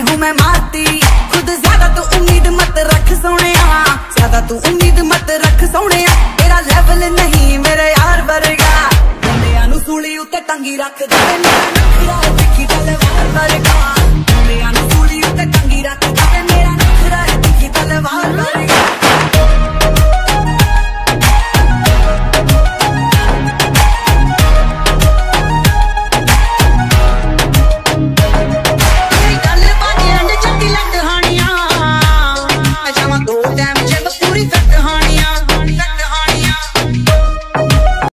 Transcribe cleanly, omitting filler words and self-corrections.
हूँ मैं मारती, खुद ज्यादा तू उम्मीद मत रख सोने, ज्यादा तू उम्मीद मत रख सोने, तेरा लेवल नहीं मेरे यार वर्गा, बंदियां नू सूली उत्ते टंगी रख दे, मेरा नखरा दिखी तलवार वर्गा।